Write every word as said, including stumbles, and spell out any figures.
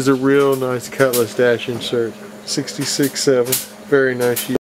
It's a real nice Cutlass dash insert. sixty-six seven. Very nice.